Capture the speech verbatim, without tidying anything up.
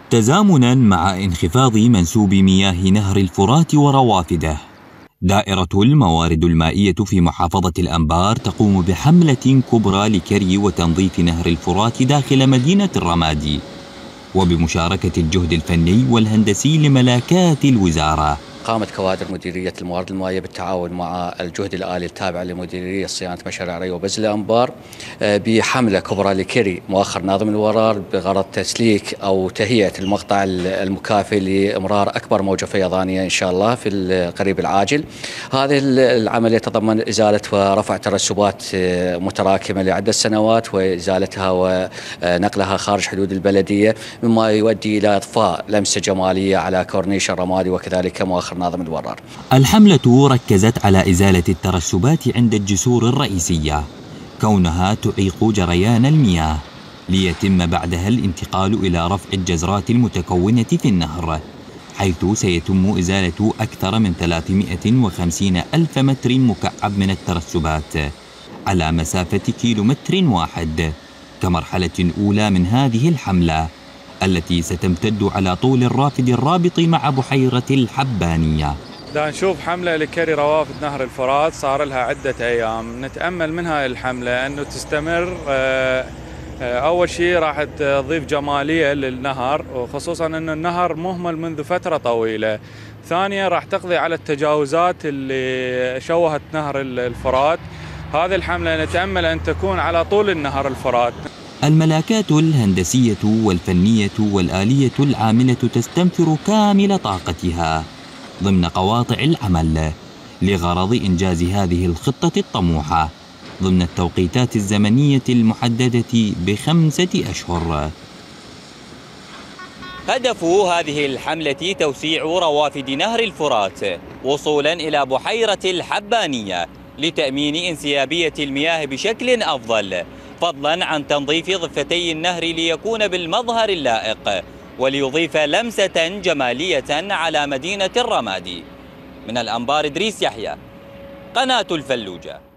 تزامنا مع انخفاض منسوب مياه نهر الفرات وروافده، دائرة الموارد المائية في محافظة الأنبار تقوم بحملة كبرى لكري وتنظيف نهر الفرات داخل مدينة الرمادي، وبمشاركة الجهد الفني والهندسي لملاكات الوزارة. قامت كوادر مديرية الموارد المائية بالتعاون مع الجهد الآلي التابع لمديرية صيانة مشاريع ري وبزل الأنبار بحملة كبرى لكري مؤخر ناظم الورار بغرض تسليك أو تهيئة المقطع المكافئ لإمرار أكبر موجة فيضانية إن شاء الله في القريب العاجل. هذه العملية تضمن إزالة ورفع ترسبات متراكمة لعدة سنوات وإزالتها ونقلها خارج حدود البلدية، مما يؤدي إلى إضفاء لمسة جمالية على كورنيش الرمادي وكذلك مؤخر ناظم الورار. الحملة ركزت على إزالة الترسبات عند الجسور الرئيسية، كونها تعيق جريان المياه، ليتم بعدها الانتقال إلى رفع الجزرات المتكونة في النهر، حيث سيتم إزالة أكثر من ثلاثمائة وخمسين ألف متر مكعب من الترسبات على مسافة كيلومتر واحد كمرحلة أولى من هذه الحملة، التي ستمتد على طول الرافد الرابط مع بحيرة الحبانية. دا نشوف حملة لكري روافد نهر الفرات صار لها عدة أيام، نتأمل من هاي الحملة أنه تستمر. أول شيء راح تضيف جمالية للنهر، وخصوصا أنه النهر مهمل منذ فترة طويلة. ثانيا راح تقضي على التجاوزات اللي شوهت نهر الفرات. هذه الحملة نتأمل أن تكون على طول النهر الفرات. الملاكات الهندسية والفنية والآلية العاملة تستنفر كامل طاقتها ضمن قواطع العمل لغرض إنجاز هذه الخطة الطموحة ضمن التوقيتات الزمنية المحددة بخمسة أشهر. هدف هذه الحملة توسيع روافد نهر الفرات وصولا إلى بحيرة الحبانية لتأمين انسيابية المياه بشكل أفضل، فضلا عن تنظيف ضفتي النهر ليكون بالمظهر اللائق وليضيف لمسة جمالية على مدينة الرمادي. من الأنبار إدريس يحيى، قناة الفلوجة.